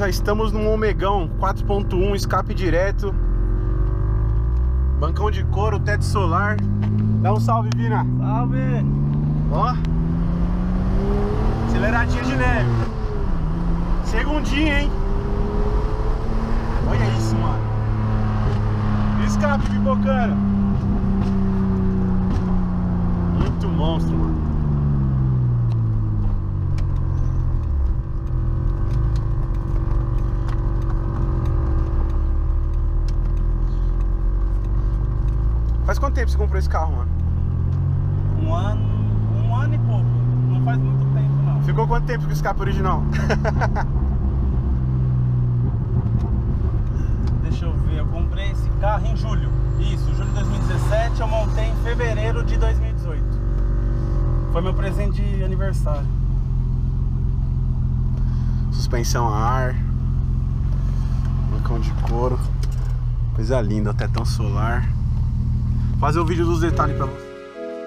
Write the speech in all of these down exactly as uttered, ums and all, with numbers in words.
beleza? Estamos num Omegão quatro ponto um, escape direto, bancão de couro, teto solar. Dá um salve, Vina. Salve! Ó, aceleradinha de neve. Segundinha, hein? Olha isso, mano. Escape pipocando. Muito monstro, mano. Faz quanto tempo você comprou esse carro, mano? Um ano, um ano e pouco. Não faz muito tempo, não. Ficou quanto tempo com o escape original? Deixa eu ver, eu comprei esse carro em julho. Isso, julho de dois mil e dezessete, eu montei em fevereiro de dois mil e dezoito. Foi meu presente de aniversário. Suspensão a ar, bancão de couro, coisa linda, tetão solar. Fazer o vídeo dos detalhes pra você.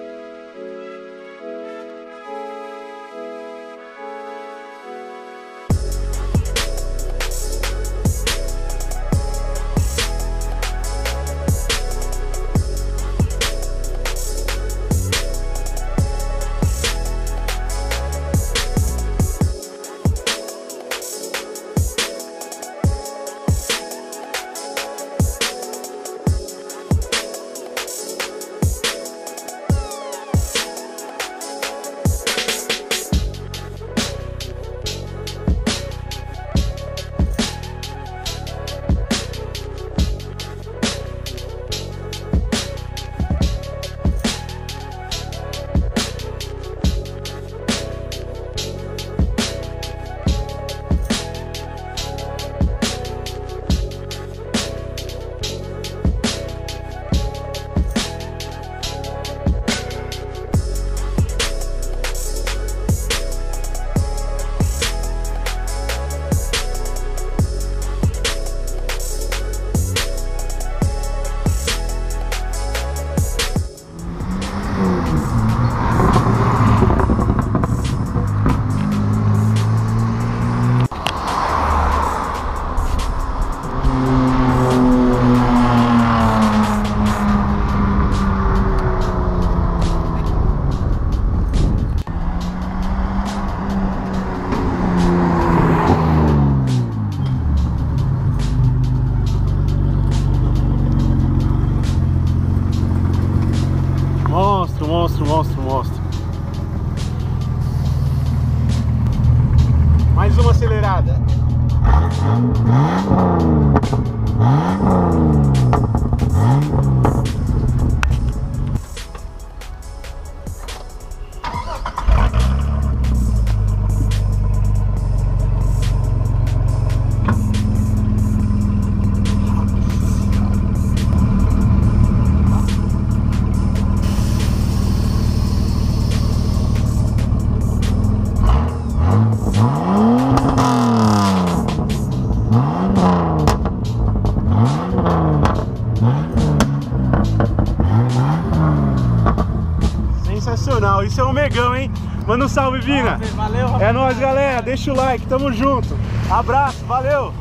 Monstro, monstro, monstro, monstro. Mais uma acelerada. Sensacional, isso é um Omegão, hein? Manda um salve, Vina. Valeu, É nóis, galera, deixa o like, tamo junto. Abraço, valeu.